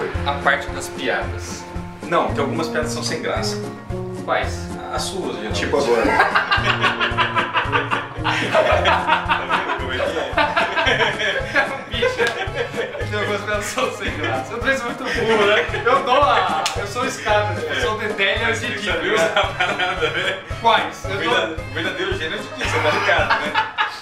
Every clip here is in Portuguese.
foi? A parte das piadas. Não, tem algumas piadas que são sem graça. Quais? As suas, geralmente. Tipo agora. Tá vendo como é que é? Bicho, tem algumas piadas são sem graça. Eu tô muito burro, né? Eu sou o escada, eu sou o detalhe de Você viu essa parada, né? Quais? O verdadeiro gênio de que você tá ligado, né?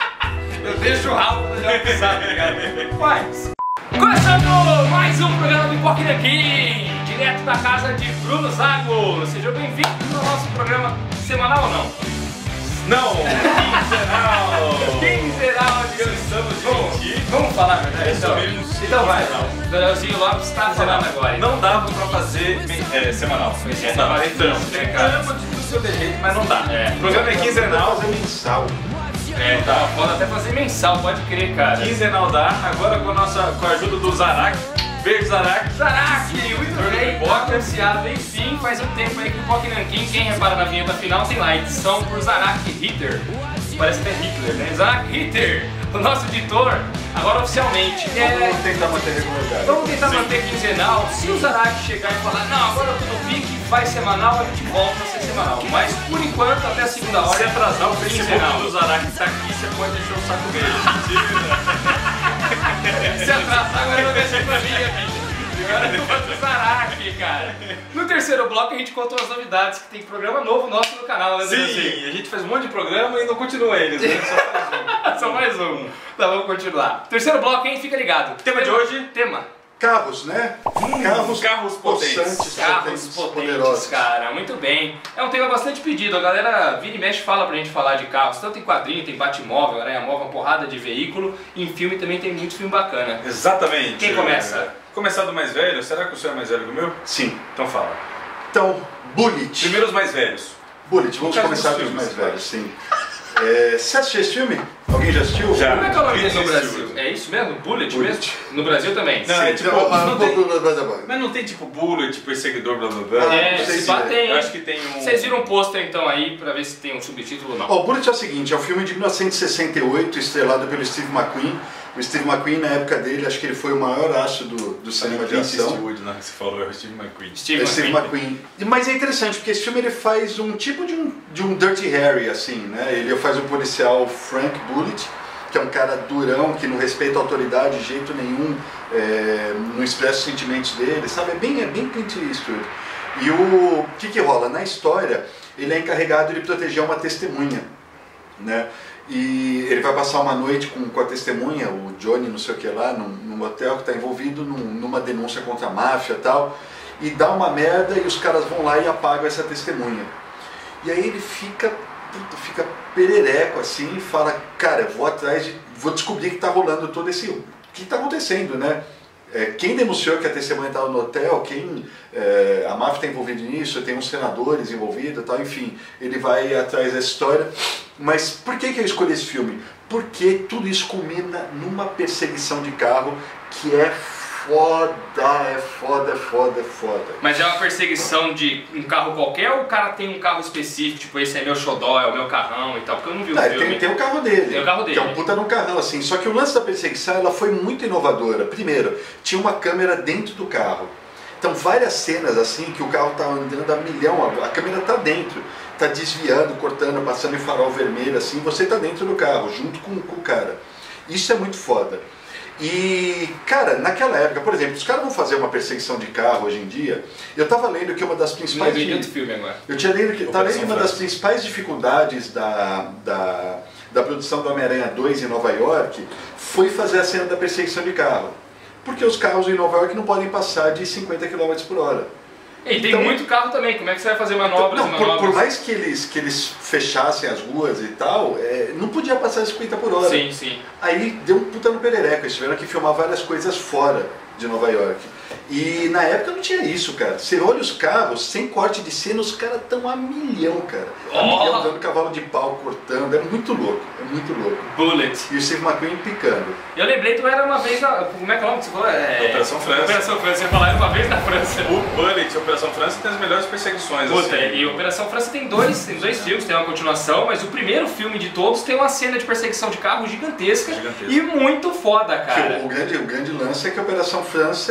Eu deixo o rabo pra já pisar, tá ligado? Quais? Começando mais um programa do Pipoca Nanquim, direto da casa de Bruno Zago. Sejam bem-vindos ao nosso programa semanal ou não? Não! Quinzenal! Quinzenal, Cansamos de mentir. Vamos falar, né? Então vai. Quinzenal. Danielzinho Lopes está falando agora. Não dava pra fazer semanal. Não dava então, né, cara? Tentamos de seu jeito, mas não dá. É. O programa é quinzenal. Fazer mensal. É, tá foda até fazer mensal, pode crer, cara. Quinzenal dá, agora com a ajuda do Zarak. Beijo, Zarak. Zarak, muito bem, anunciado, enfim, faz um tempo aí que o Pipoca Nanquim, quem repara na vinheta final, tem lá, edição por Zarak Ritter. Parece até Hitler, né? Zarak Ritter, o nosso editor, agora oficialmente. Vamos tentar manter regularidade. Vamos tentar manter quinzenal. Se o Zarak chegar e falar, não, agora eu tô no pique, vai semanal, a gente volta a ser semanal. Mas por enquanto, até a segunda hora. Se atrasar o quinzenal. Facebook do Zarak que tá aqui, você pode deixar o saco dele. Se atrasar, agora eu vou deixar pra mim, bicho. Agora eu vou do Zarak, cara. No terceiro bloco a gente contou as novidades, que tem programa novo nosso no canal, né? Sim, a gente faz um monte de programa e não continua eles, né? Só faz um. Só mais um. Tá, vamos continuar. Terceiro bloco, hein? Fica ligado. Tema de hoje? Tema. Carros, né? Carros potentes. Carros potentes, poderosos. cara, muito bem. É um tema bastante pedido, a galera vira e mexe fala pra gente falar de carros, tanto em quadrinho, tem Batmóvel, Aranha-Móvel, uma porrada de veículo, em filme também tem muito filme bacana. Exatamente. Quem começa? Começar do mais velho? Será que o senhor é mais velho que o meu? Sim. Então fala. Então, Bullet. Primeiro os mais velhos. Bullet, vamos No caso começar dos dos filmes, mais velhos, sim. Você assistiu esse filme? Alguém já assistiu? Já. Como é que é o nome Quem dele no assistiu? Brasil? É isso mesmo? Bullet Bullet. mesmo? No Brasil também? Não, é tipo. Não, Não tem, não, mas não tem tipo Bullet, perseguidor, blá blá blá. É, não sei se se batem. Eu acho que tem um. Vocês viram um pôster então aí pra ver se tem um subtítulo ou não? O Bullet é o seguinte, é um filme de 1968, estrelado pelo Steve McQueen. O Steve McQueen, na época dele, acho que ele foi o maior astro do cinema de Clint ação. Eastwood, não, que você falou, é o Steve McQueen. Steve É Steve McQueen. McQueen. Mas é interessante, porque esse filme ele faz um tipo de um Dirty Harry, assim, né? Ele faz o policial Frank Bullitt, que é um cara durão, que não respeita a autoridade de jeito nenhum, não expressa os sentimentos dele, sabe? É bem Clint Eastwood. E o que rola? Na história, ele é encarregado de proteger uma testemunha, né? E ele vai passar uma noite com a testemunha, o Johnny não sei o que lá, num hotel que está envolvido numa denúncia contra a máfia e tal, e dá uma merda e os caras vão lá e apagam essa testemunha. E aí ele fica perereco assim e fala, cara, vou descobrir que está rolando todo esse... O que está acontecendo, né? Quem denunciou que a testemunha estava no hotel, a máfia está envolvida nisso, tem uns senadores envolvidos e tal, enfim, ele vai atrás dessa história. Mas por que eu escolhi esse filme? Porque tudo isso culmina numa perseguição de carro que é foda. Mas é uma perseguição de um carro qualquer ou o cara tem um carro específico, tipo esse é meu xodó, é o meu carrão e tal? Porque eu não vi o filme. Tem o carro dele. Tem o carro dele. Que é um puta no carrão, assim. Só que o lance da perseguição, ela foi muito inovadora. Primeiro, tinha uma câmera dentro do carro. Então várias cenas assim, que o carro tá andando a milhão, a câmera tá dentro. Tá desviando, cortando, passando em farol vermelho, assim, você tá dentro do carro, junto com o cara. Isso é muito foda. E, cara, naquela época, por exemplo, os caras vão fazer uma perseguição de carro hoje em dia, eu tava lendo que uma das principais... Não vi outro filme agora. Eu tinha lido que uma das principais dificuldades da produção do Homem-Aranha 2 em Nova York foi fazer a cena da perseguição de carro. Porque os carros em Nova York não podem passar de 50 km por hora. E tem muito carro também, como é que você vai fazer manobras e manobras? Por mais que eles fechassem as ruas e tal, não podia passar de 50 por hora. Sim, sim. Aí deu um puta no perereco, eles tiveram que filmar várias coisas fora de Nova York. E na época não tinha isso, cara. Você olha os carros, sem corte de cena, os caras estão a milhão, cara. A milhão, dando cavalo de pau, cortando. É muito louco, é muito louco. Bullet. E o Steve McQueen picando. Eu lembrei que era uma vez na... Como é que é o nome que você falou? Operação França. Operação França, você ia falar, era uma vez na França. O Bullet, Operação França, tem as melhores perseguições. Puta, assim. e Operação França tem dois filmes, tem uma continuação, mas o primeiro filme de todos tem uma cena de perseguição de carro gigantesca. E muito foda, cara. O grande lance é que a Operação França é na França.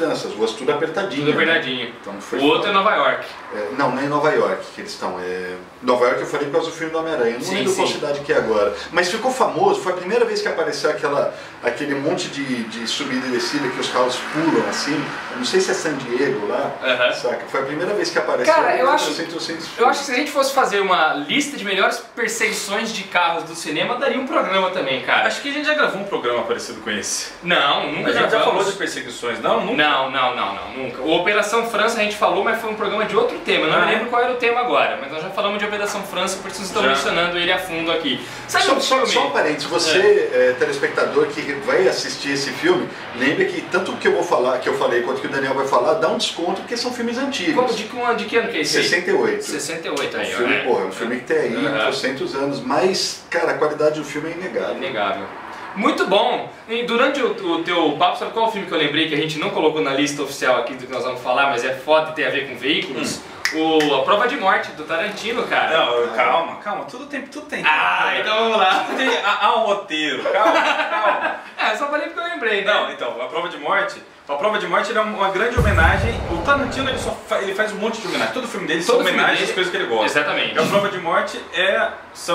França, as ruas tudo apertadinho. Tudo apertadinho. Né? Então, foi o outro é Nova York. Não é em Nova York que eles estão. Nova York eu falei por causa do filme do Homem-Aranha. Não lembro qual cidade que é agora. Mas ficou famoso, foi a primeira vez que apareceu aquele monte de subida e descida que os carros pulam assim. Eu não sei se é San Diego lá, saca? Foi a primeira vez que apareceu. Cara, eu acho que se a gente fosse fazer uma lista de melhores perseguições de carros do cinema, daria um programa também, cara. Acho que a gente já gravou um programa parecido com esse. Não, nunca a gente já falou de perseguições, não? Nunca? Não, nunca. O Operação França a gente falou, mas foi um programa de outro tema. Não me lembro qual era o tema agora, mas nós já falamos de Operação França, por isso vocês estão mencionando ele a fundo aqui. Sabe só um parênteses, você, telespectador que vai assistir esse filme, lembre que tanto que eu vou falar, que eu falei, quanto que o Daniel vai falar, dá um desconto porque são filmes antigos. De que ano que é esse aí? 68. 68 aí, é um filme que tem aí 200 anos, mas, cara, a qualidade do filme é inegável. Inegável. Muito bom! E durante o teu papo, sabe qual o filme que eu lembrei que a gente não colocou na lista oficial aqui do que nós vamos falar, mas é foda e tem a ver com veículos? A Prova de Morte, do Tarantino, cara. Não, calma, tudo tem. Então vamos lá. Há um roteiro, calma. Só falei porque eu lembrei, né? Não, então, A Prova de Morte ele é uma grande homenagem. O Tarantino ele faz um monte de homenagem. Todo filme dele são homenagens às coisas que ele gosta. Exatamente. E A Prova de Morte é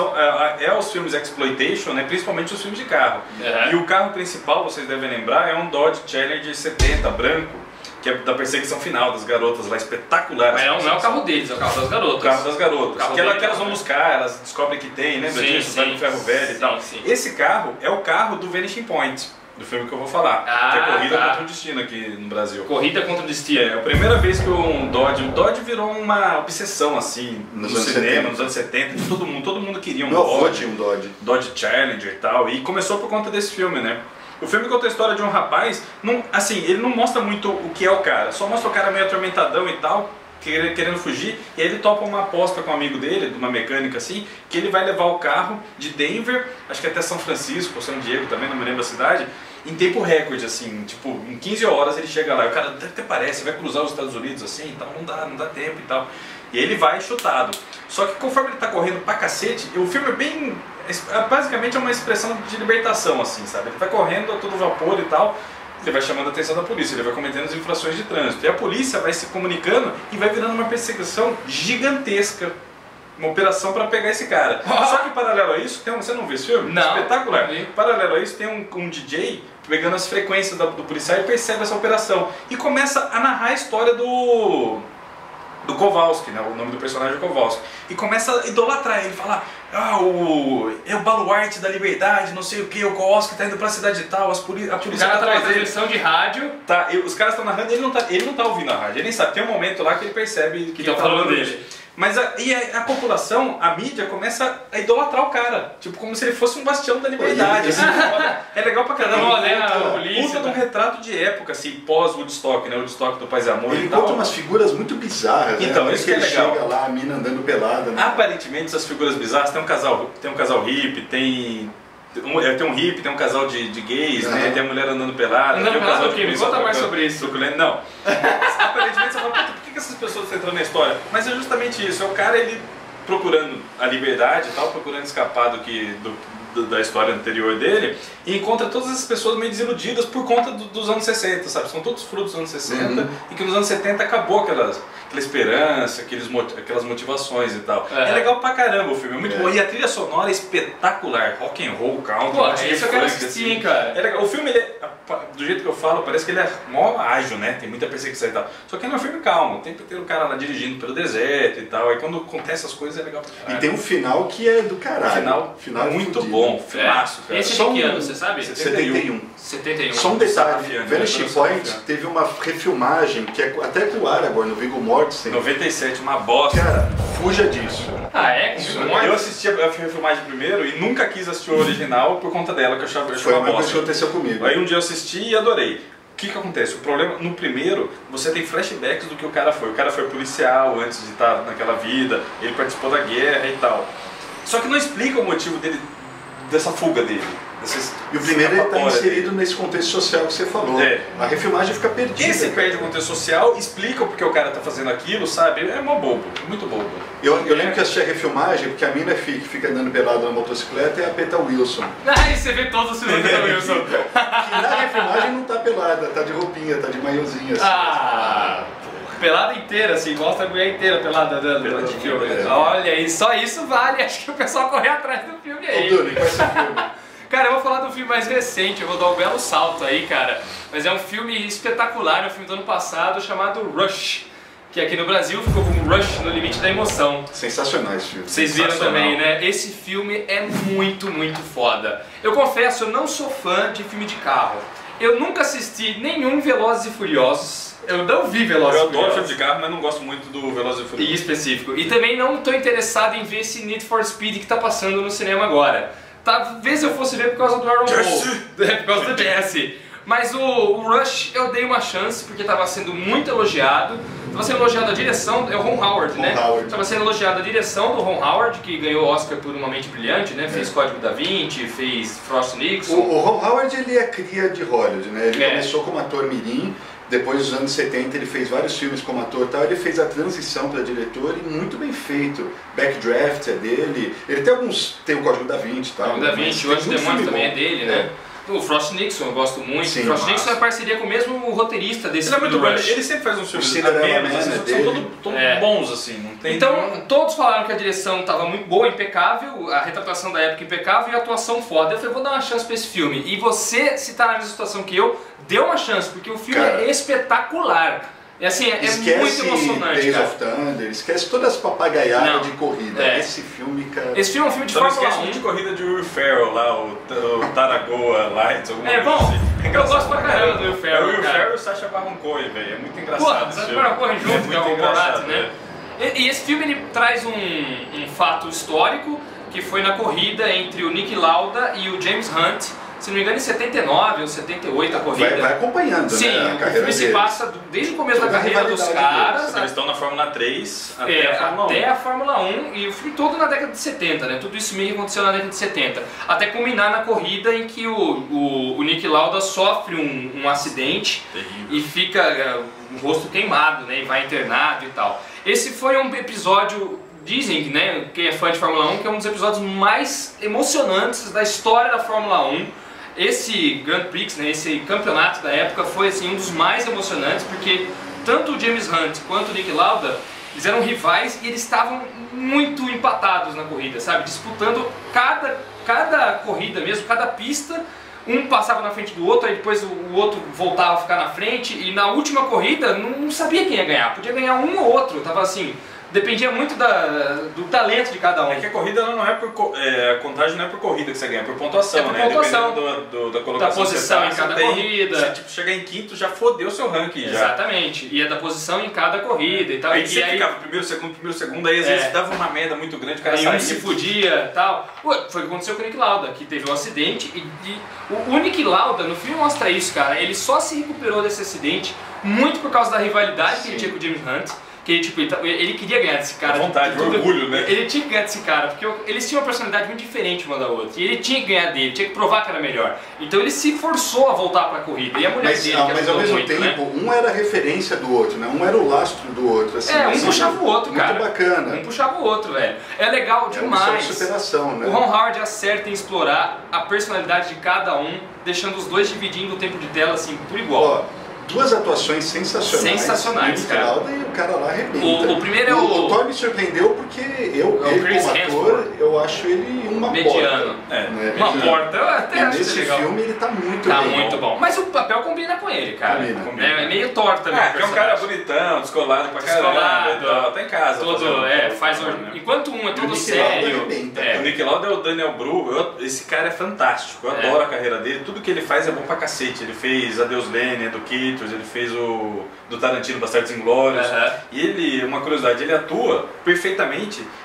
os filmes exploitation, né? Principalmente os filmes de carro. E o carro principal, vocês devem lembrar, é um Dodge Challenger 70 branco, que é da perseguição final das garotas lá, espetacular. Mas não é o carro deles, é o carro das garotas. O carro das garotas. Que elas vão buscar, elas descobrem que tem, lembra disso? Vai no ferro velho e tal. Esse carro é o carro do Vanishing Point, do filme que eu vou falar, que é Corrida contra o Destino aqui no Brasil. Corrida contra o Destino. É a primeira vez que o Dodge virou uma obsessão assim, no cinema, nos anos 70, todo mundo queria um Dodge. Dodge Challenger e tal, e começou por conta desse filme, né? O filme conta a história de um rapaz, ele não mostra muito o que é o cara, só mostra o cara meio atormentadão e tal, querendo fugir, e aí ele topa uma aposta com um amigo dele, de uma mecânica assim, que ele vai levar o carro de Denver, acho que até São Francisco, ou San Diego também, não me lembro a cidade, em tempo recorde, assim, tipo, em 15 horas ele chega lá, e o cara até parece, vai cruzar os Estados Unidos assim, então não dá tempo e tal. E ele vai chutado. Só que conforme ele tá correndo pra cacete, o filme basicamente é uma expressão de libertação, assim, sabe? Ele vai correndo a todo vapor e tal, ele vai chamando a atenção da polícia, ele vai cometendo as infrações de trânsito. E a polícia vai se comunicando e vai virando uma perseguição gigantesca. Uma operação para pegar esse cara. Só que paralelo a isso, você não viu esse filme? Não. Espetacular. Paralelo a isso, tem um DJ pegando as frequências do policial e percebe essa operação. E começa a narrar a história do Kowalski, né? O nome do personagem é Kowalski. E começa a idolatrar ele, falar: é o baluarte da liberdade, não sei o que, o Kowalski tá indo pra cidade tal, a polícia tá fazendo transmissão de rádio. Tá, os caras estão narrando e ele não tá ouvindo a rádio, ele nem sabe. Tem um momento lá que ele percebe que estão falando dele. Mas a população, a mídia, começa a idolatrar o cara. Tipo, como se ele fosse um bastião da liberdade. Assim, é legal pra caramba. Puta de um retrato de época, assim, pós-Woodstock, né? Woodstock do Paz e Amor. Ele encontra umas figuras muito bizarras, então, né? Isso que é legal. Chega lá, a mina andando pelada. Né? Aparentemente, essas figuras bizarras, tem um casal hippie, tem um hippie, tem um casal de gays, né? Tem a mulher andando pelada. Andando tem um pelada casal do quê? Me conta mais sobre isso. Não. Aparentemente você fala, puta, por que essas pessoas estão entrando na história? Mas é justamente isso, é o cara, ele procurando a liberdade e tal, procurando escapar da história anterior dele, e encontra todas essas pessoas meio desiludidas por conta dos anos 60, sabe? São todos frutos dos anos 60, e que nos anos 70 acabou aquela esperança, aquelas motivações e tal. É legal pra caramba o filme, é muito bom. E a trilha sonora é espetacular, rock and roll, country. Pô, isso eu quero assistir, assim, cara. É legal. O filme, do jeito que eu falo, parece que ele é mó ágil, né? Tem muita perseguição e tal. Só que ele é um filme calmo, o tempo inteiro o cara lá dirigindo pelo deserto e tal. Aí quando acontece as coisas é legal pra caralho. E tem um final que é do caralho. Final é muito bom, filmaço, cara. Esse é de que ano, você sabe? 71. Só um detalhe, Vanishing Point teve uma refilmagem, que é até com o Aragorn, no Viggo Mortensen. 97, uma bosta. Cara, fuja disso. Eu assisti a refilmagem primeiro e nunca quis assistir o original por conta dela, que eu achava Foi uma bosta. coisa que aconteceu comigo. Aí um dia eu assisti e adorei. O que acontece? O problema, no primeiro, você tem flashbacks do que o cara foi. O cara foi policial antes de estar naquela vida, ele participou da guerra e tal. Só que não explica o motivo dele dessa fuga dele. E o primeiro ele está inserido nesse contexto social que você falou. A refilmagem fica perdida. Esse perde o contexto social, explica porque o cara está fazendo aquilo, sabe? É mó bobo, muito bobo. Eu lembro que assisti a refilmagem, porque a mina que fica andando pelada na motocicleta é a Peta Wilson. Aí você vê todos os filmes da Peta Wilson. Que na refilmagem não tá pelada, tá de roupinha, tá de maiozinha. Assim. Pelada inteira, assim, mostra a mulher inteira pelada dentro do filme. Olha, e só isso vale, acho que o pessoal correr atrás do filme aí. Ô, Dani, qual é esse filme? Cara, eu vou falar do filme mais recente, eu vou dar um belo salto aí, cara. Mas é um filme espetacular, é um filme do ano passado chamado Rush. Que aqui no Brasil ficou como Rush, No Limite da Emoção. Sensacional esse filme. Vocês viram também, né? Esse filme é muito, muito foda. Eu confesso, eu não sou fã de filme de carro. Eu nunca assisti nenhum Velozes e Furiosos. Eu não vi Velozes e Furiosos. Eu adoro filme de carro, mas não gosto muito do Velozes e Furiosos. Em específico. E também não estou interessado em ver esse Need for Speed que está passando no cinema agora. Talvez eu fosse ver por causa do Aaron Paul. Por causa do Jesse. Mas o Rush eu dei uma chance porque estava sendo muito elogiado. Estava sendo elogiado a direção, é o Ron Howard, né? Estava sendo elogiado a direção do Ron Howard, que ganhou o Oscar por Uma Mente Brilhante, né? Fez Código da Vinci, fez Frost Nixon. O Ron Howard ele é cria de Hollywood, né? Ele começou como ator mirim, depois dos anos 70 ele fez vários filmes como ator e tal, ele fez a transição para diretor e muito bem feito. Backdraft é dele, ele tem o Código da Vinci e tal. Código da Vinci, o Anjo Demônio também é dele, né? O Frost Nixon eu gosto muito. Sim, o Frost Nixon é parceria com o mesmo roteirista desse filme. Ele é muito bom, ele sempre faz uns filmes apenas, são todos bons assim. Não tem então, todos falaram que a direção estava muito boa, impecável, a retratação da época impecável e a atuação foda. Eu falei, vou dar uma chance pra esse filme. E você, se tá na mesma situação que eu, dê uma chance, porque o filme é espetacular. É assim, é muito emocionante, Days cara. of Thunder, esquece todas as papagaiadas de corrida. Esse filme, cara... Esse filme é um filme de Fórmula 1. de corrida de Will Ferrell lá, o Taragoa Lights, alguma coisa bom, assim. eu gosto pra caramba do Will Ferrell, Will Ferrell e o Sacha Baron Cohen, velho, é muito engraçado. Pô, Sacha Baron Cohen junto, que é o Borat, né? E esse filme ele traz um fato histórico, que foi na corrida entre o Niki Lauda e o James Hunt. Se não me engano, em 79 ou 78 a corrida. Vai acompanhando, sim, né? O filme se passa desde o começo da carreira dos caras. Eles estão na Fórmula 3 até a Fórmula 1 e o filme todo na década de 70, né? Tudo isso meio que aconteceu na década de 70. Até culminar na corrida em que o Niki Lauda sofre um acidente e fica o rosto queimado, né? E vai internado e tal. Esse foi um episódio... Dizem, né, quem é fã de Fórmula 1, que é um dos episódios mais emocionantes da história da Fórmula 1. Esse Grand Prix, né, esse campeonato da época foi assim, um dos mais emocionantes, porque tanto o James Hunt quanto o Niki Lauda, eles eram rivais e eles estavam muito empatados na corrida, sabe? Disputando cada corrida mesmo, cada pista, um passava na frente do outro, aí depois o outro voltava a ficar na frente, e na última corrida não sabia quem ia ganhar, podia ganhar um ou outro, tava assim... Dependia muito do talento de cada um. É que a corrida não é por a contagem não é por corrida que você ganha, é por pontuação, por pontuação, dependendo da colocação da posição em cada corrida. Você tipo, chegar em quinto já fodeu seu ranking. Exatamente. E é da posição em cada corrida e tal. Aí você ficava primeiro, segundo, aí às vezes dava uma merda muito grande, o cara saía. Se fudia e tal. Foi o que aconteceu com o Niki Lauda, que teve um acidente e o Niki Lauda, no filme mostra isso, cara. Ele só se recuperou desse acidente muito por causa da rivalidade que ele tinha com o James Hunt. Que tipo, ele queria ganhar desse cara. Vontade, orgulho, né? Ele tinha que ganhar desse cara, porque eles tinham uma personalidade muito diferente uma da outra. E ele tinha que ganhar dele, tinha que provar que era melhor. Então ele se forçou a voltar pra corrida. E a mulher dele, mas ao mesmo tempo, né? Um era a referência do outro, né? Um era o lastro do outro. Assim, um puxava o outro, cara. Muito bacana. Um puxava o outro, velho. É legal demais. É uma superação, né? O Ron Howard acerta em explorar a personalidade de cada um, deixando os dois dividindo o tempo de tela assim, por igual. Duas atuações sensacionais. Sensacionais, cara. E o cara lá arrebenta. O primeiro é o Thor me surpreendeu porque ele como ator, eu acho ele uma mediano. Porta. Né? Uma porta, eu até acho nesse legal. filme ele tá muito bem. Tá muito bom. Mas o papel combina com ele, cara. Combina. É meio Thor também. É um cara bonitão, descolado pra caramba. Tá em casa. Faz enquanto um é todo sério. O Niki Lauda é o Daniel Bru. Esse cara é fantástico. Eu adoro a carreira dele. Tudo que ele faz é bom pra cacete. Ele fez Adeus Lenin, Eduquitos, ele fez o do Tarantino, Bastardos Inglórios. E ele, uma curiosidade, ele atua perfeitamente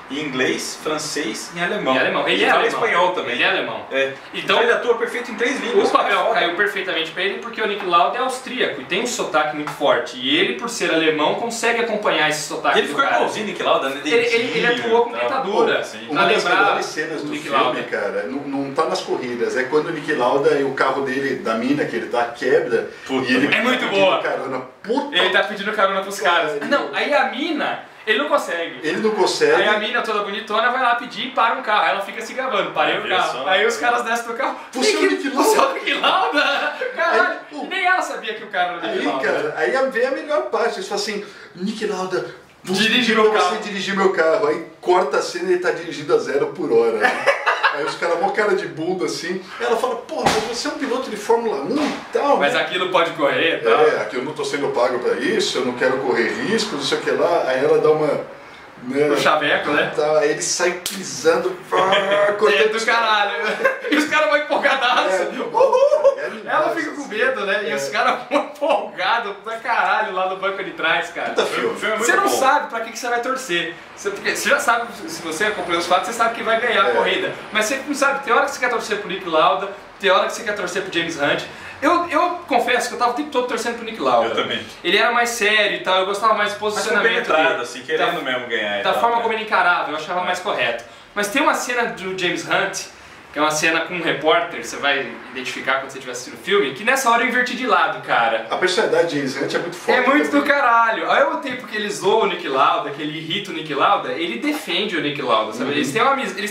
em inglês, francês e em alemão. Ele é fala alemão. espanhol também. Ele é alemão. Então ele atua perfeito em 3 línguas. O papel caiu perfeitamente pra ele porque o Nick Lauda é austríaco e tem um sotaque muito forte. E ele, por ser alemão, consegue acompanhar esse sotaque. Ele ficou igualzinho Nick Lauda, né? Ele atuou com dentadura. Uma das melhores cenas do filme, cara, não tá nas corridas, é quando o Nick Lauda e o carro dele, da mina que ele tá, quebra. Puta, e ele é muito boa. Carona. Puta. Ele tá pedindo carona pros caras. Não, aí a mina... Ele não consegue. Ele não consegue. Aí a mina toda bonitona vai lá pedir e para um carro. Aí ela fica se gabando, parei o carro. Aí os caras descem do carro. Você é o Nick Lauda? Você é o Nick Lauda? Caralho. E nem ela sabia que o cara era o Nick Lauda. Cara, aí vem a melhor parte. Eles falam assim, Nick Lauda, dirige meu carro. Você dirigir meu carro. Aí corta a cena e ele tá dirigindo a 0 por hora. Aí os caras, uma cara de bunda assim. Aí ela fala, porra, mas você é um piloto de Fórmula 1 e tal. Mas aquilo pode correr e tal. Aqui eu não tô sendo pago pra isso, eu não quero correr riscos, não sei o que lá. Aí ela dá uma... O chaveco, né? Tá, aí ele sai pisando, cortando do caralho. E os caras vão empolgadaço. Ela fica com medo, né? E os caras vão empolgados pra caralho lá no banco de trás, cara. Você não sabe pra que você vai torcer. Você já sabe, se você acompanha os fatos, você sabe que vai ganhar a corrida. Mas você não sabe, tem hora que você quer torcer pro Nick Lauda, tem hora que você quer torcer pro James Hunt. Eu confesso que eu tava o tempo todo torcendo pro Nick Lauda. Eu também. Ele era mais sério e tal, eu gostava mais do posicionamento dele. Assim, querendo mesmo ganhar. Da forma como ele encarava, eu achava mais correto. Mas tem uma cena do James Hunt, que é uma cena com um repórter, você vai identificar quando você estiver assistindo o filme, que nessa hora eu inverti de lado, cara. A personalidade de James Hunt é muito forte. É muito do caralho. Ao mesmo tempo que ele zoa o Nick Lauda, que ele irrita o Nick Lauda, ele defende o Nick Lauda, sabe? Eles têm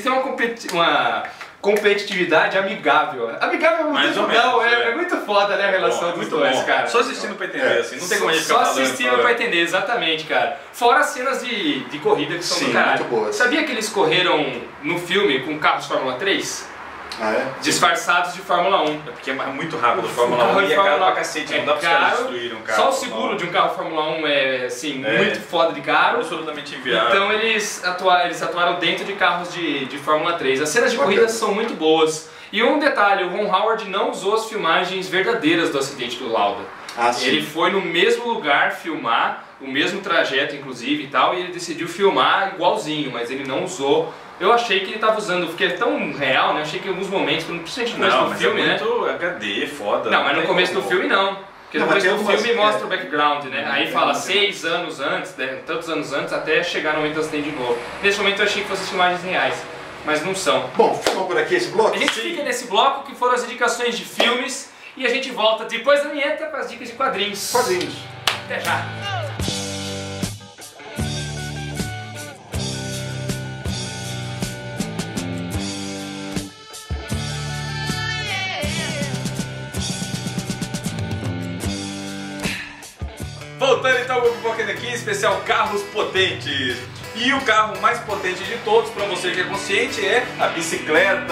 uma competitividade amigável. Amigável é muito legal, é muito foda, né, a relação dos dois, cara. Só assistindo pra entender, assim, não tem como a gente ficar falando. Só assistindo pra entender, exatamente, cara. Fora as cenas de corrida que são do caralho. Muito boas. Sabia que eles correram no filme com carros Fórmula 3? Ah, é? Disfarçados de Fórmula 1. É porque é muito rápido, Fórmula 1 e é caro pra cacete, não dá pra caras destruir um carro. Só o seguro de um carro Fórmula 1 é, assim, muito foda de caro. Absolutamente inviável. Então eles atuaram dentro de carros de Fórmula 3. As cenas de corrida são muito boas. E um detalhe, o Ron Howard não usou as filmagens verdadeiras do acidente do Lauda. Ele foi no mesmo lugar filmar, o mesmo trajeto inclusive e tal, e ele decidiu filmar igualzinho, mas ele não usou. Eu achei que ele estava usando, porque é tão real, né? Achei que em alguns momentos, principalmente no começo do filme, né? Muito HD, foda. Não, mas no começo do filme não. Porque no começo do filme mostra o background, né? Aí fala 6 anos antes, tantos anos antes, até chegar no momento do acidente de novo. Nesse momento eu achei que fossem filmagens reais, mas não são. Bom, ficou por aqui esse bloco? A gente fica nesse bloco que foram as indicações de filmes e a gente volta depois da vinheta com as dicas de quadrinhos. Quadrinhos. Até já. Voltando então com o Pipoquinha aqui, especial carros potentes. E o carro mais potente de todos, pra você que é consciente, é a bicicleta.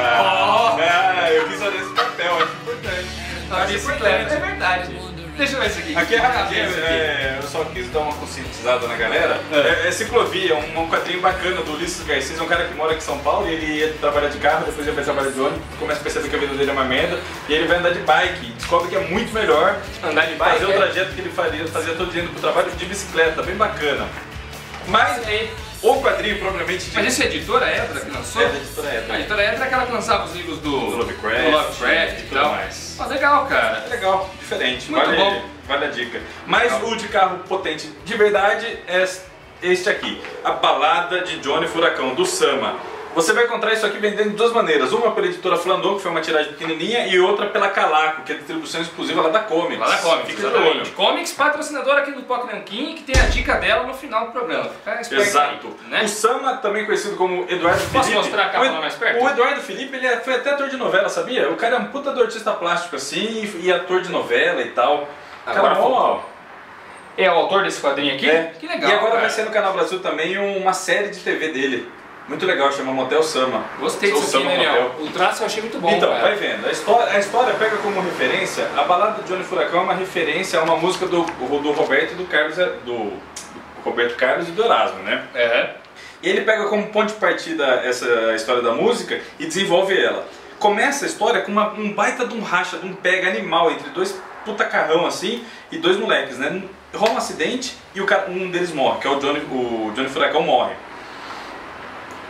Eu quis fazer esse papel, acho importante. A bicicleta, é verdade. Deixa eu ver isso aqui. Aqui é rapidinho, eu só quis dar uma conscientizada na galera. É Ciclovia, um quadrinho bacana do Ulisses Garcia, um cara que mora aqui em São Paulo, e ele ia trabalhar de carro, depois ele vai trabalhar de ônibus, começa a perceber que a vida dele é uma merda, e ele vai andar de bike, descobre que é muito melhor andar de bike, fazer o trajeto que ele fazia todo dia indo pro trabalho de bicicleta, bem bacana. Mas o quadrinho propriamente... Mas isso é a editora Edra que lançou? É da editora Edra. A editora Edra é aquela que lançava os livros do Lovecraft e tal. Mais. Legal, cara. É legal, diferente, muito bom. Vale a dica. Mas o de carro potente de verdade é este aqui, a Balada de Johnny Furacão, do Sama. Você vai encontrar isso aqui vendendo de duas maneiras, uma pela editora Flandon, que foi uma tiragem pequenininha, e outra pela Calaco, que é distribuição exclusiva lá da Comics. Lá da Comics, fica de olho. Comics, patrocinadora aqui do Pipoca Nanquim, que tem a dica dela no final do programa. Exato. Aí, né? O Sama, também conhecido como Eduardo Felipe. Posso mostrar a capa lá mais perto? O Eduardo Felipe, ele foi até ator de novela, sabia? O cara é um puta do artista plástico assim, e ator de novela e tal. Agora é o autor desse quadrinho aqui? É. Que legal. E agora cara. vai ser no Canal Brasil também uma série de TV dele. Muito legal, chama Motel Sama. Gostei disso aqui, Daniel. O traço eu achei muito bom, então, cara. vai vendo. A história pega como referência, a Balada de Johnny Furacão é uma referência a uma música do Roberto e do Carlos, do Roberto Carlos e do Erasmo, né? E ele pega como ponto de partida essa história da música e desenvolve ela. Começa a história com um baita de um racha, de um pega animal entre dois puta carrão assim e dois moleques, né? Rola um acidente e um deles morre, que é o Johnny Furacão morre.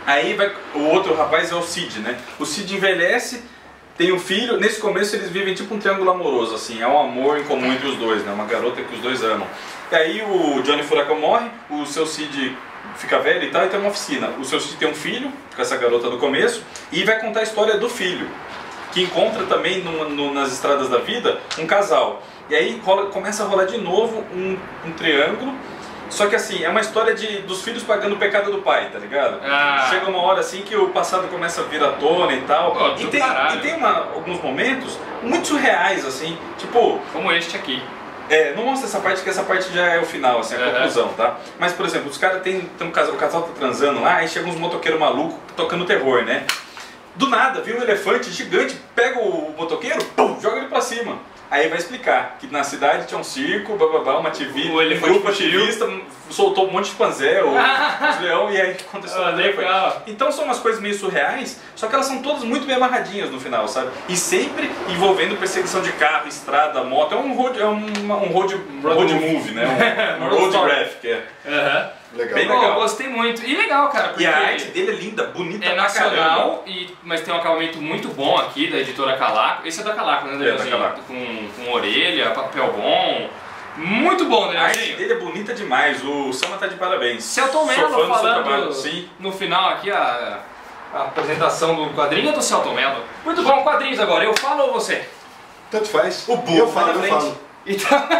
Aí o outro rapaz é o Sid, né? O Sid envelhece, tem um filho. Nesse começo eles vivem tipo um triângulo amoroso, assim. É um amor em comum entre os dois, né? Uma garota que os dois amam. E aí o Johnny Furacão morre, o seu Sid fica velho e tal, e tem uma oficina. O seu Sid tem um filho com essa garota do começo e vai contar a história do filho, que encontra também nas estradas da vida um casal. E aí começa a rolar de novo um triângulo. Só que assim, é uma história dos filhos pagando o pecado do pai, tá ligado? Chega uma hora assim que o passado começa a vir à tona e tal. Oh, e tem alguns momentos muito surreais, assim, tipo... Como este aqui. Não mostra essa parte, que essa parte já é o final, assim, a conclusão, tá? Mas, por exemplo, os caras tem um casal, o casal tá transando lá, aí chega uns motoqueiros malucos tocando terror, né? Do nada, vem um elefante gigante, pega o motoqueiro, pum, joga ele pra cima. Aí vai explicar que na cidade tinha um circo, uma TV, um grupo ativista, soltou um monte de panzé, os leão, e aí aconteceu legal. Então são umas coisas meio surreais, só que elas são todas muito bem amarradinhas no final, sabe? E sempre envolvendo perseguição de carro, estrada, moto. É um road movie, né? Um road graphic, Legal. Bem legal. Eu gostei muito. E legal, cara, porque e a arte dele é linda, bonita, é nacional, mas tem um acabamento muito bom aqui da editora Calaco. Esse é da Calaco, né, Danielzinho? Da Calaco. Com orelha, papel bom. Muito bom, né? A arte dele é bonita demais, o Sama tá de parabéns. Celton Mello falando sim. No final aqui a apresentação do quadrinho é do Celton Mello. Muito bom, quadrinhos agora. Eu falo ou você? Tanto faz. O burro eu falo. Então...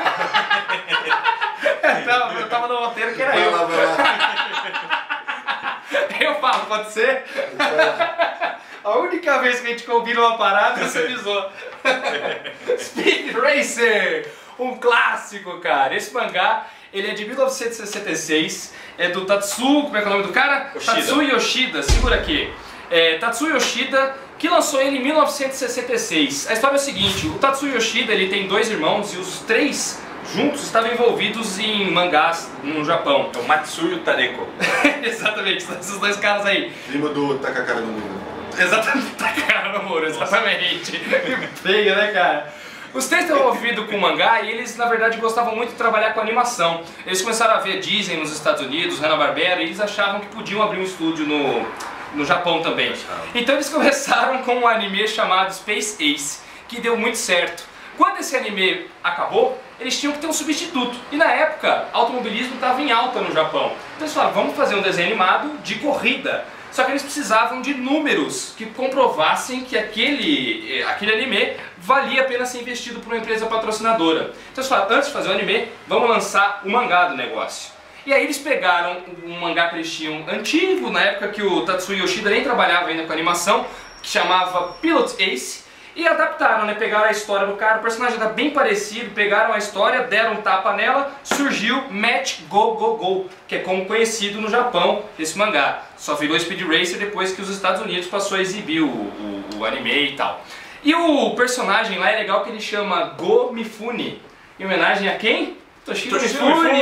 eu tava no roteiro que era vai eu. Lá. Eu falo, pode ser? A única vez que a gente combina uma parada, você avisou. Speed Racer, um clássico, cara. Esse mangá, ele é de 1966, é do Tatsuo, como é que é o nome do cara? Yoshida. Tatsuo Yoshida, segura aqui. Tatsuo Yoshida, que lançou ele em 1966. A história é o seguinte, o Tatsuo Yoshida, ele tem 2 irmãos e os 3 juntos estavam envolvidos em mangás no Japão. É o Matsuyo Tareko. Exatamente, esses 2 caras aí. Primo do Takakara no Muro. Exatamente, Takakara no Muro, exatamente. Feio, né, cara? Os 3 estavam envolvidos com mangá e eles, na verdade, gostavam muito de trabalhar com animação. Eles começaram a ver Disney nos Estados Unidos, Hanna-Barbera, e eles achavam que podiam abrir um estúdio no Japão também. Então eles começaram com um anime chamado Space Ace, que deu muito certo. Quando esse anime acabou, eles tinham que ter um substituto. E na época, automobilismo estava em alta no Japão. Então eles falaram, vamos fazer um desenho animado de corrida. Só que eles precisavam de números que comprovassem que aquele anime valia a pena ser investido por uma empresa patrocinadora. Então eles falaram, antes de fazer o anime, vamos lançar o mangá do negócio. E aí eles pegaram um mangá que eles tinham antigo, na época que o Tatsuo Yoshida nem trabalhava ainda com animação, que chamava Pilot Ace, e adaptaram, né? Pegaram a história do cara, o personagem era bem parecido, pegaram a história, deram um tapa nela, surgiu Match Go Go Go, que é como conhecido no Japão esse mangá. Só virou Speed Racer depois que os Estados Unidos passou a exibir o anime e tal. E o personagem lá é legal que ele chama Go Mifune, em homenagem a quem? Toshiro Mifune!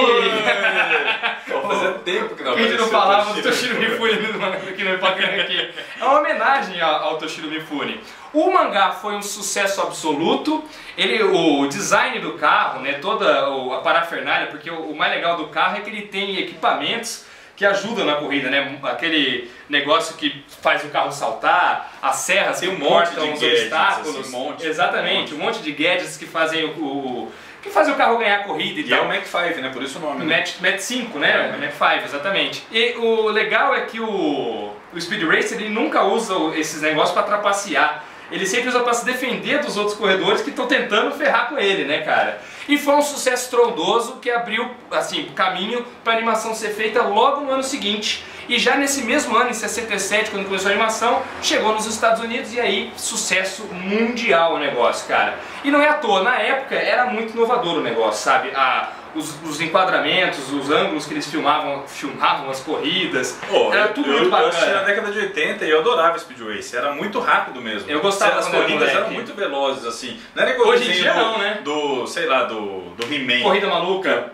Fazia tempo que não a gente não falava do Toshiro Mifune aqui no Ipacana aqui. É uma homenagem ao Toshiro Mifune. O mangá foi um sucesso absoluto. O design do carro, né, toda a parafernália, porque o mais legal do carro é que ele tem equipamentos que ajudam na corrida, né? Aquele negócio que faz o carro saltar, as serras que cortam os obstáculos. Exatamente, um monte de gadgets que fazem o carro ganhar a corrida e tal. É o Mach 5, né? Por isso o nome. Mach 5, né? Mach 5, exatamente. E o legal é que o Speed Racer ele nunca usa esses negócios para trapacear. Ele sempre usa para se defender dos outros corredores que estão tentando ferrar com ele, né, cara? E foi um sucesso estrondoso que abriu, assim, caminho para a animação ser feita logo no ano seguinte. E já nesse mesmo ano, em 67, quando começou a animação, chegou nos Estados Unidos e aí sucesso mundial o negócio, cara. E não é à toa, na época era muito inovador o negócio, sabe? Os enquadramentos, os ângulos que eles filmavam as corridas, era tudo muito bacana. Eu assisti na década de 80 e eu adorava Speed Racer, era muito rápido mesmo. Eu gostava. As corridas eram muito velozes, assim. Não era igual hoje em dia não, né? Sei lá, do He-Man. Corrida maluca.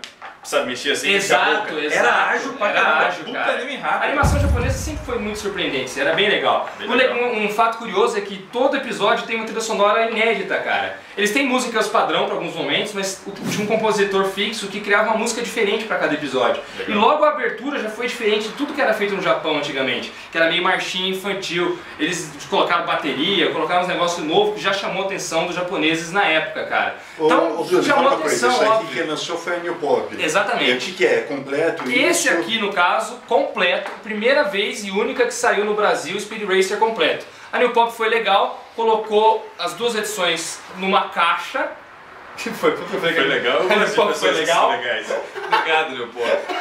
sabe, mexia assim. Exato. Era ágil pra caramba. Puta anime rápido. A animação japonesa sempre foi muito surpreendente, era bem legal. Um fato curioso é que todo episódio tem uma trilha sonora inédita, cara. Eles têm músicas padrão para alguns momentos, mas tinha um compositor fixo que criava uma música diferente para cada episódio. Legal. E logo a abertura já foi diferente de tudo que era feito no Japão antigamente, que era meio marchinha infantil. Eles colocaram bateria, colocaram uns negócios novos que já chamou a atenção dos japoneses na época, cara. Então, chamou a atenção, isso aqui que lançou foi a New Pop. Exatamente. O que é? Completo? Esse aqui, no caso, completo, primeira vez e única que saiu no Brasil, Speed Racer completo. A New Pop foi legal, colocou as duas edições numa caixa. Que foi legal? A New Pop foi legal. Obrigado, New Pop.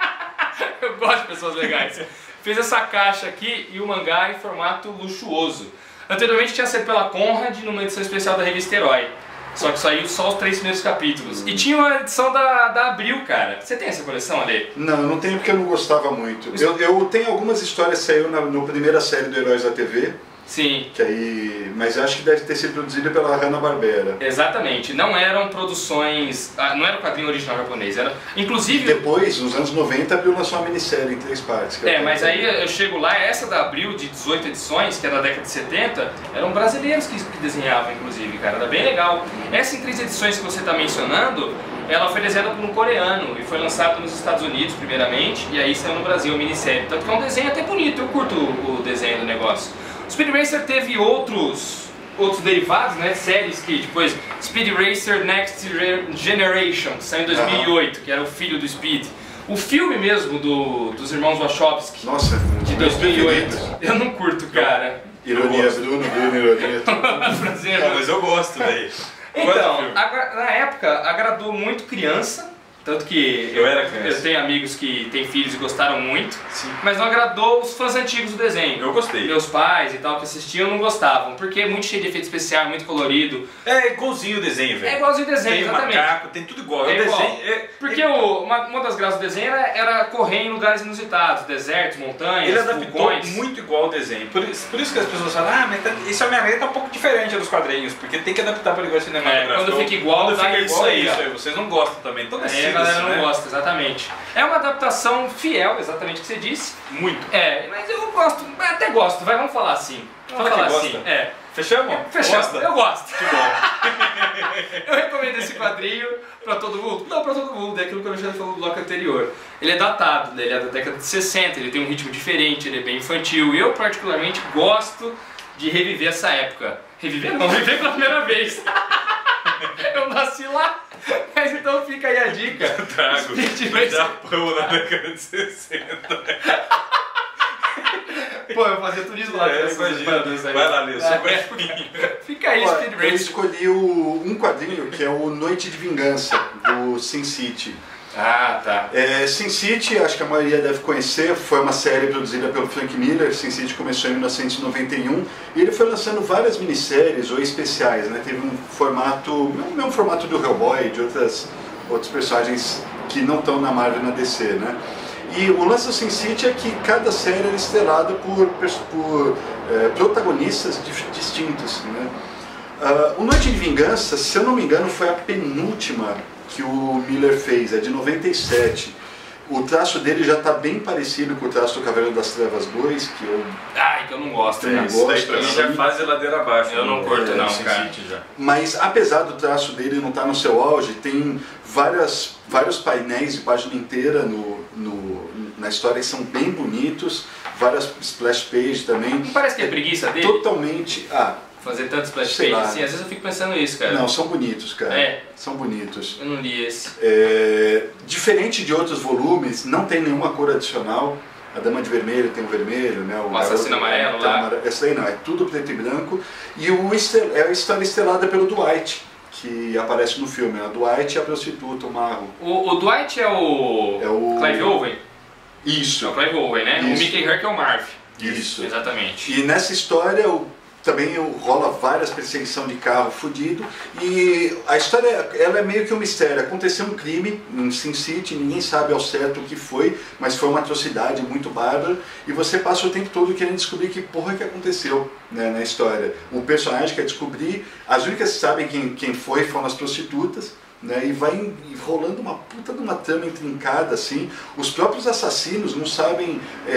Eu gosto de pessoas legais. Fez essa caixa aqui e o mangá em formato luxuoso. Anteriormente tinha sido pela Conrad numa edição especial da revista Herói. Só que saiu só os 3 primeiros capítulos. E tinha uma edição da Abril, cara. Você tem essa coleção, Ale? Não, eu não tenho porque eu não gostava muito. Eu tenho algumas histórias que saíram na primeira série do Heróis da TV. Sim. Que aí, mas acho que deve ter sido produzida pela Hanna-Barbera. Exatamente. Não eram produções... não era o quadrinho original japonês. Era, inclusive... Depois, nos anos 90, a Abril lançou uma minissérie em 3 partes. Mas aí eu chego lá, essa da Abril, de 18 edições, que é da década de 70, eram brasileiros que desenhavam, inclusive, cara. Era bem legal. Essa em 3 edições que você está mencionando, ela foi desenhada por um coreano e foi lançado nos Estados Unidos, primeiramente, e aí saiu no Brasil a minissérie. Tanto que é um desenho até bonito, eu curto o desenho do negócio. Speed Racer teve outros derivados, né, séries que depois Speed Racer Next Generation, que saiu em 2008, que era o filho do Speed. O filme mesmo dos irmãos Wachowski, nossa, de 2008, eu não curto, cara. Ironia, Bruno, ironia. Mas eu gosto, velho. Então, na época agradou muito criança. Tanto que eu tenho amigos que têm filhos e gostaram muito, sim, mas não agradou os fãs antigos do desenho. Eu gostei. Meus pais e tal que assistiam não gostavam, porque é muito cheio de efeito especial, muito colorido. É igualzinho o desenho, velho. É igualzinho o desenho, tem exatamente. Tem macaco, tem tudo igual. É igual. Desenho, porque uma das graças do desenho era correr em lugares inusitados, desertos, montanhas, ele adaptou muito igual ao desenho. Por isso que as pessoas falam, mas esse Homem-Aranha tá um pouco diferente dos quadrinhos, porque tem que adaptar para o linguagem cinematográfica. Quando fica igual, dá isso aí. Vocês não gostam também. Então, a galera não gosta, exatamente. É uma adaptação fiel, exatamente o que você disse. Muito. Mas eu gosto, até gosto, vamos falar assim. Vamos falar assim. Fechamos? Fechamos. Eu gosto. Que bom. Eu recomendo esse quadrinho pra todo mundo. Não pra todo mundo, é aquilo que eu já falei no bloco anterior. Ele é datado, né? Ele é da década de 60, ele tem um ritmo diferente, ele é bem infantil. Eu particularmente gosto de reviver essa época. Reviver não, viver pela primeira vez. Eu nasci lá. Mas então fica aí a dica. Trago Japão na década de 60. Pô, eu fazia turismo lá. Vai lá, Lê, fica aí, Speed Racer. Eu escolhi um quadrinho que é o Noite de Vingança, do Sin City. Ah, tá. Sin City, acho que a maioria deve conhecer, foi uma série produzida pelo Frank Miller. Sin City começou em 1991 e ele foi lançando várias minisséries ou especiais, né? Teve um formato, o mesmo formato do Hellboy, de outros personagens que não estão na Marvel e na DC, né? E o lance do Sin City é que cada série era estrelada por protagonistas distintos, né? O Noite de Vingança, se eu não me engano, foi a penúltima que o Miller fez, é de 97. O traço dele já está bem parecido com o traço do Cavaleiro das Trevas 2, que eu... que eu não gosto. Isso daí pra mim já faz ladeira abaixo. Eu não curto não, cara. Mas apesar do traço dele não estar no seu auge, tem vários painéis de página inteira na história que são bem bonitos, várias splash pages também. Não parece que é preguiça dele? Totalmente... fazer tanto splash page assim, às vezes eu fico pensando isso, cara. Não, são bonitos, cara. São bonitos. Eu não li esse. Diferente de outros volumes, não tem nenhuma cor adicional. A Dama de Vermelho tem o vermelho, né? O Assassino Amarelo lá. Essa aí não, é tudo preto e branco. E é a história estrelada pelo Dwight, que aparece no filme. A Dwight e a prostituta, o Marro. O Dwight é o Clive Owen? Isso. É o Clive Owen, né? Isso. O Mickey Herc é o Marv. Isso. Exatamente. E nessa história também rola várias perseguição de carro fudido e a história ela é meio que um mistério. Aconteceu um crime em Sin City, ninguém sabe ao certo o que foi, mas foi uma atrocidade muito bárbara e você passa o tempo todo querendo descobrir que porra que aconteceu, né, na história. O personagem quer descobrir, as únicas que sabem quem foi foram as prostitutas, né, e vai rolando uma puta de uma trama intrincada, assim. Os próprios assassinos não sabem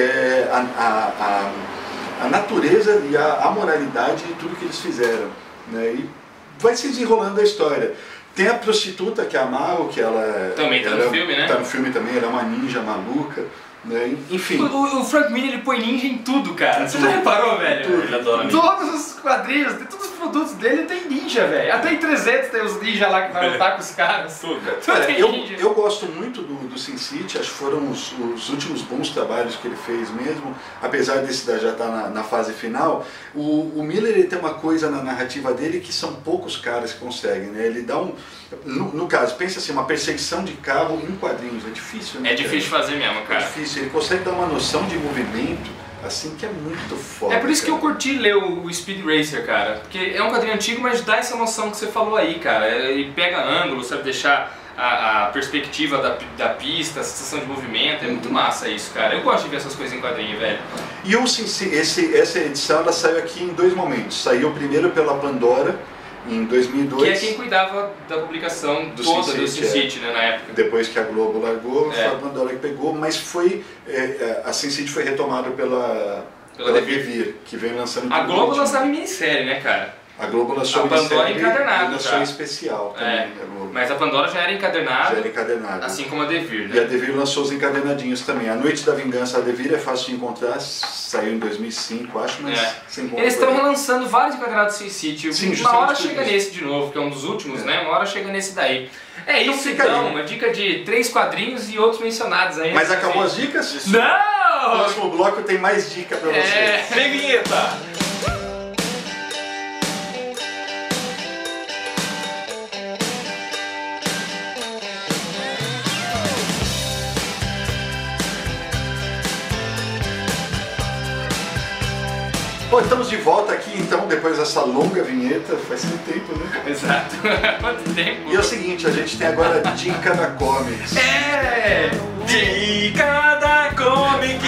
a natureza e a amoralidade de tudo que eles fizeram, né, e vai se desenrolando a história. Tem a prostituta, que é a Mao, que ela... Também tá no filme, né? Tá no filme também, ela é uma ninja maluca. Né? Enfim. O Frank Miller, ele põe ninja em tudo, cara. Você já reparou, velho? Tudo. Ele adora ninja. Todos os quadrinhos, todos os produtos dele tem ninja, velho. Até em 300 tem os ninja lá que vai lutar com os caras. Tudo. Eu gosto muito do Sin City, acho que foram os últimos bons trabalhos que ele fez mesmo, apesar desse já estar na fase final. O Miller, ele tem uma coisa na narrativa dele que são poucos caras que conseguem, né? Ele dá no caso, pensa assim, uma perseguição de carro em quadrinhos, é difícil, né? É difícil fazer mesmo, cara. É difícil, ele consegue dar uma noção de movimento, assim, que é muito foda. É por isso cara. que eu curti ler o Speed Racer, cara. Porque é um quadrinho antigo, mas dá essa noção que você falou aí, cara. Ele pega ângulo, sabe deixar a perspectiva da pista, a sensação de movimento. É muito massa isso, cara. Eu gosto de ver essas coisas em quadrinho, velho. E essa edição, ela saiu aqui em 2 momentos. Saiu primeiro pela Pandora, em 2002. Que é quem cuidava da publicação toda do Sin City, né, na época. Depois que a Globo largou, foi a Pandora que pegou, mas a Sin City foi retomada pela Devir, que vem lançando... A Globo lançava em minissérie, né, cara? A Globo lançou a Pandora encadernada, e lançou especial também. A Globo. Mas a Pandora já era encadernada. Já era encadernada. Assim como a Devir, né? E a Devir lançou os encadernadinhos também. A Noite da Vingança, a Devir é fácil de encontrar, saiu em 2005, acho, mas você encontra. Eles estão relançando vários encadernados Sin City. Sim, uma hora chega nesse de novo, que é um dos últimos, né? Uma hora chega nesse daí. É então isso, então, uma dica de 3 quadrinhos e outros mencionados aí. Mas acabou as dicas? Não! No próximo bloco tem mais dica pra você. Vem vinheta! Bom, estamos de volta aqui então, depois dessa longa vinheta, faz muito tempo, né? Exato, quanto tempo? E é o seguinte, a gente tem agora a dica da Comics. Dica da Comics!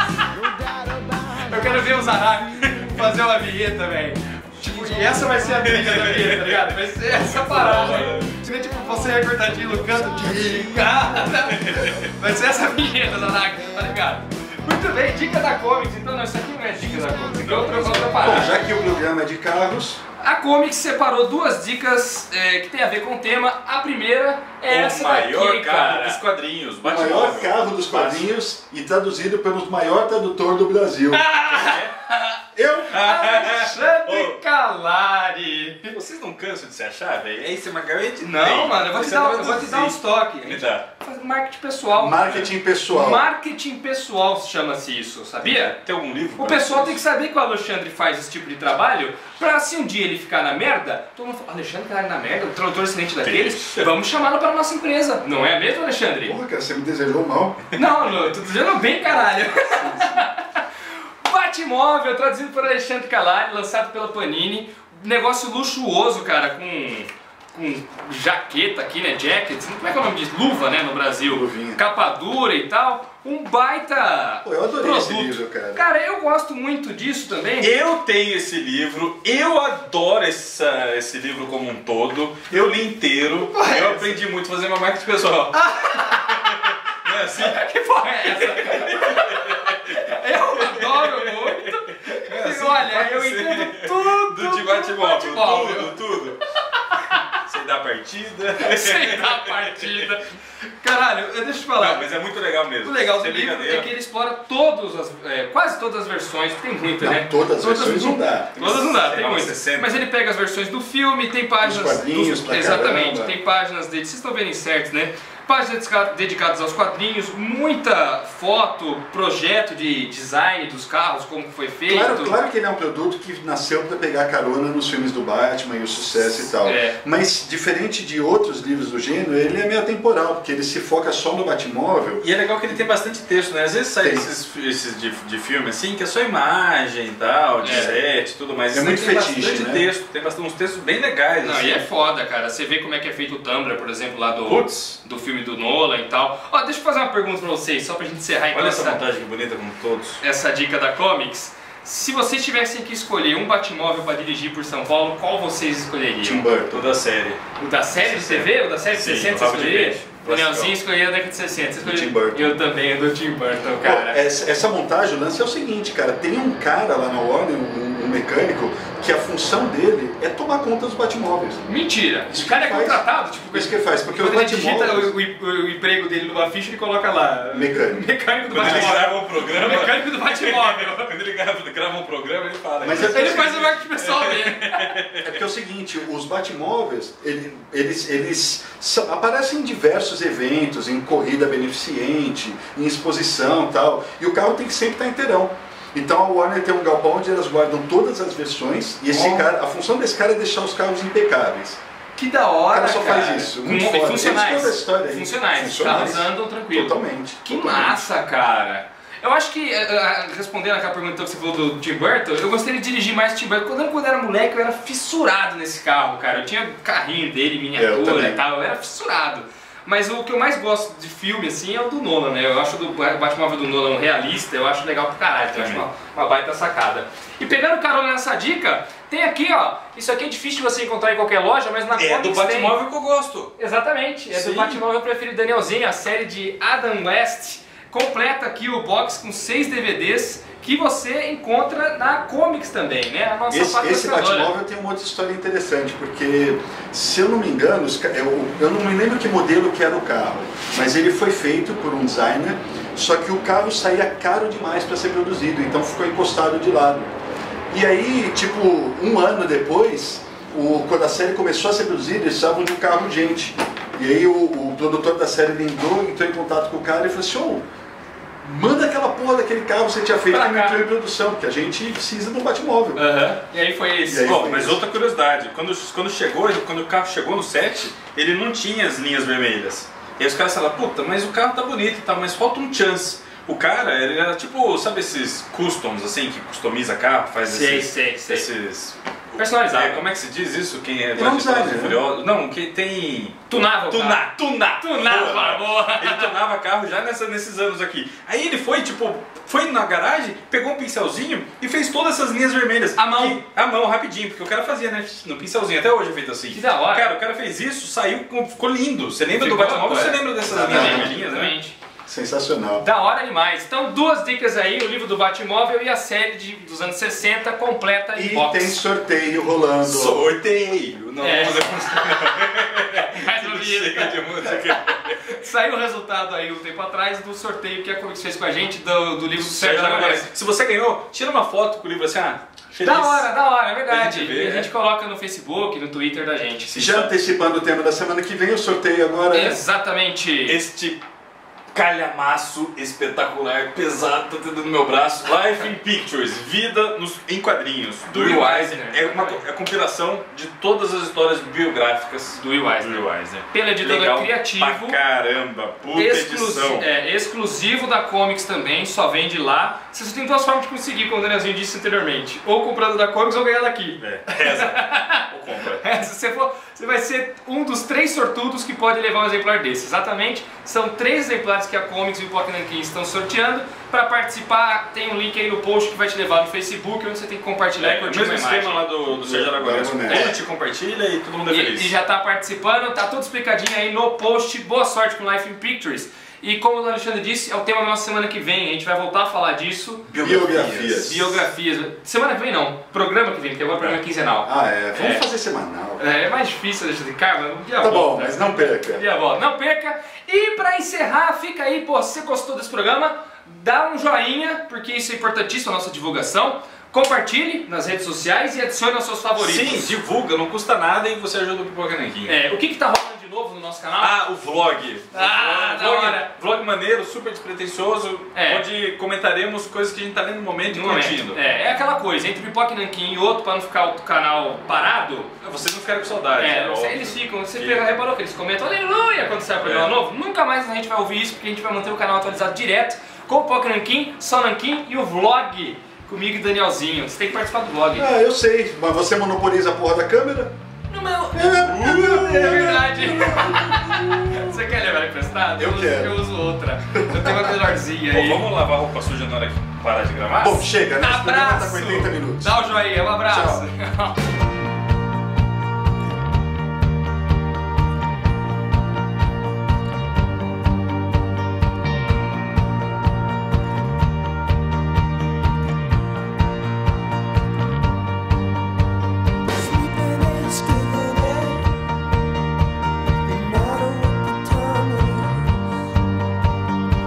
Eu quero ver o Zarak fazer uma vinheta, velho. Tipo, e essa vai ser a trilha da vinheta, tá ligado? Vai ser essa parada. Seria tipo você recortadinho no canto de vai ser essa vinheta, Zarak, tá ligado? Muito bem, dica da Comics. Então, não, isso aqui não é dica da Comics, aqui é outra parada. Bom, já que o programa é de carros, a Comics separou 2 dicas que tem a ver com o tema. A primeira é essa daqui, O maior carro cara. dos quadrinhos. O maior carro dos quadrinhos e traduzido pelo maior tradutor do Brasil. Alexandre Calari. Vocês não cansam de se achar, velho? É isso, é uma garante? Não, mano, eu vou te dar uns toques. Me dá. Faz marketing pessoal. Marketing pessoal. Marketing pessoal chama-se isso, sabia? Tem algum livro? O pessoal tem que saber que o Alexandre faz esse tipo de trabalho pra se um dia ele ficar na merda, todo mundo fala, Alexandre Calari na merda, um tradutor excelente daqueles, vamos chamá-lo pra nossa empresa. Não é mesmo, Alexandre? Porra, cara, você me desejou mal. Não, eu tô dizendo bem, caralho. Batmóvel, traduzido por Alexandre Calari, lançado pela Panini. Negócio luxuoso, cara, com jaqueta aqui, né? Jacket, como é que é o nome disso? Luva, né? No Brasil. Luvinha. Capa dura e tal. Um baita Pô, eu adorei produto. esse livro, cara. Cara, eu gosto muito disso também. Eu tenho esse livro, eu adoro esse livro como um todo. Eu li inteiro, eu aprendi muito a fazer meu marketing pessoal. Não é assim? Que porra é essa? Eu adoro muito. Olha, eu entendo tudo de Batmóvel, tudo. Sei dar partida. Sei dar partida. Caralho, deixa eu te falar. Não, mas é muito legal mesmo. O legal do livro é que ele explora quase todas as versões, tem muita, né? Todas as versões não dá. Todas não dá, tem umas muitas. 60. Mas ele pega as versões do filme, tem páginas... Os quadrinhos pra exatamente, caramba. tem páginas dele, vocês estão vendo certo, né? Páginas dedicadas aos quadrinhos, muita foto, projeto de design dos carros, como foi feito. Claro que ele é um produto que nasceu para pegar carona nos filmes do Batman e o sucesso e tal. Mas, diferente de outros livros do gênero, ele é meio atemporal, porque ele se foca só no Batmóvel. E é legal que ele tem bastante texto, né? Às vezes sai esses de filme assim, que é só imagem e tal, de set e tudo mais. É muito fetiche, bastante né? texto, tem uns textos bem legais. Não, assim. e é foda, cara. Você vê como é que é feito o Tumblr, por exemplo, lá do filme do Nolan e tal. Ó, deixa eu fazer uma pergunta pra vocês, só pra gente encerrar então. Olha essa montagem bonita como todos. Essa dica da Comics. Se vocês tivessem que escolher um Batmóvel para dirigir por São Paulo, qual vocês escolheriam? Tim Burton. O da série. O da série de TV? O da série de 60 você escolheria? O Danielzinho escolhia a década de 60. Você escolhia... Tim Burton. Eu também, eu do Tim Burton, cara. Pô, essa montagem, o lance é o seguinte, cara. Tem um cara lá na Warner, um mecânico, que a função dele é tomar conta dos Batmóveis. Mentira! Esse cara é contratado, tipo... Isso que ele faz, porque quando os ele digita Batmóveis... o emprego dele numa ficha, ele coloca lá... Mecânico. Mecânico do Quando ele Batmóvel. grava um programa... Mecânico do Batmóvel. Quando ele grava um programa, ele fala... Mas ele faz o marketing pessoal dele. É porque é o seguinte, os Batmóveis, eles aparecem em diversos eventos, em corrida beneficente, em exposição e tal, e o carro tem que sempre estar inteirão. Então a Warner tem um galpão onde elas guardam todas as versões, e esse cara, a função desse cara é deixar os carros impecáveis. Que da hora, o cara só faz isso. Funcionais. Carros andam tranquilo. Totalmente. Que massa, cara. Eu acho que, respondendo aquela pergunta que você falou do Tim Burton, eu gostaria de dirigir mais o Tim Burton. Quando eu era moleque, eu era fissurado nesse carro, cara. Eu tinha carrinho dele, miniatura e tal, eu era fissurado. Mas o que eu mais gosto de filme, assim, é o do Nolan, né? Eu acho o Batmóvel do Nolan realista, eu acho legal pra caralho, então eu acho uma baita sacada. E pegando carona nessa dica, tem aqui, ó, isso aqui é difícil de você encontrar em qualquer loja, mas na Comics do Batmóvel que eu gosto. Exatamente, é do Batmóvel preferido Danielzinho, a série de Adam West. Completa aqui o box com 6 DVDs que você encontra na Comics também, né? A nossa esse Batmóvel tem uma outra história interessante, porque, se eu não me engano, eu não me lembro que modelo que era o carro, mas ele foi feito por um designer, só que o carro saía caro demais para ser produzido, então ficou encostado de lado. E aí, tipo, um ano depois, quando a série começou a ser produzida, eles precisavam de um carro urgente. E aí o produtor da série entrou em contato com o cara e falou assim, manda aquela porra daquele carro que você tinha feito que não entrou em produção, porque a gente precisa de um Batmóvel. E aí foi isso. Mas outra curiosidade, quando o carro chegou no set, ele não tinha as linhas vermelhas. E aí os caras falaram, puta, mas o carro tá bonito e tal, mas falta um chance. O cara, ele era tipo, sabe esses customs, assim, que customiza carro, faz esses... Personalizado. Como é que se diz isso? Quem é Furioso? Não, quem tem... Tunava, boa. Ele tunava carro já nesses anos aqui. Aí ele foi na garagem, pegou um pincelzinho e fez todas essas linhas vermelhas. À mão? À mão, rapidinho, porque o cara fazia, né, no pincelzinho, até hoje é feito assim. Que da hora. Cara, o cara fez isso, ficou lindo. Você lembra do Batmóvel? Você lembra dessas linhas vermelhinhas, né? Sensacional. Da hora demais. Então, 2 dicas aí, o livro do Batmóvel e a série dos anos 60 completa em box. E tem sorteio rolando. Sorteio! Não, mais um livro. De música. Saiu o resultado aí um tempo atrás do sorteio que a Comics fez com a gente do livro do Sérgio Aragonés. Se você ganhou, tira uma foto com o livro assim, feliz. Da hora, é verdade. E a gente coloca no Facebook, no Twitter da gente. Já antecipando o tema da semana que vem, o sorteio agora Exatamente. Este calhamaço espetacular, pesado, tá tendo no meu braço. Life in Pictures, Vida em Quadrinhos, do Will Eisner. É a compilação de todas as histórias biográficas do Will Eisner. Pela editora Legal Criativo. Pra caramba, puta edição. Exclusivo da Comics também, só vende lá. Você só tem 2 formas de conseguir, como o Danielzinho disse anteriormente. Ou comprando da Comics ou ganhando aqui. Ou compra. Você vai ser um dos 3 sortudos que pode levar um exemplar desse. Exatamente, são 3 exemplares que a Comics e o Pocket Nankin estão sorteando. Para participar, tem um link aí no post que vai te levar no Facebook, onde você tem que compartilhar e curtir uma imagem. O mesmo esquema lá do Sérgio Aragonés. Curte, compartilha e todo mundo é feliz. E já está participando, tá tudo explicadinho aí no post. Boa sorte com Life in Pictures. E como o Alexandre disse, é o tema da nossa semana que vem. A gente vai voltar a falar disso. Biografias. Semana que vem não, programa que vem, porque agora é programa quinzenal. Vamos fazer semanal. É mais difícil, Alexandre. Cara, um dia tá bom, mas não perca. Não perca. E pra encerrar, fica aí, se você gostou desse programa, dá um joinha, porque isso é importantíssimo, a nossa divulgação. Compartilhe nas redes sociais e adicione aos seus favoritos. Sim, divulga, não custa nada e você ajuda o Pipoca Nankin. O que tá rolando de novo no nosso canal? O vlog. Da hora. Vlog maneiro, super despretensioso, onde comentaremos coisas que a gente tá lendo no momento e curtindo. É aquela coisa, entre o Pipoca Nankin e outro, pra não ficar o canal parado. Vocês não ficaram com saudade. Eles ficam, você reparou que eles comentam aleluia quando sai o programa novo? Nunca mais a gente vai ouvir isso, porque a gente vai manter o canal atualizado direto com o Pipoca Nankin, só Nankin e o vlog. Comigo e Danielzinho. Você tem que participar do vlog. Eu sei, mas você monopoliza a porra da câmera? No meu... É verdade. Você quer levar emprestado? Eu quero. Eu uso outra. Eu tenho uma melhorzinha aí. Vamos lavar a roupa suja na hora aqui. parar de gravar? Bom, chega, né? Abraço! Tá com 80 minutos. Dá o joinha, um abraço. Tchau.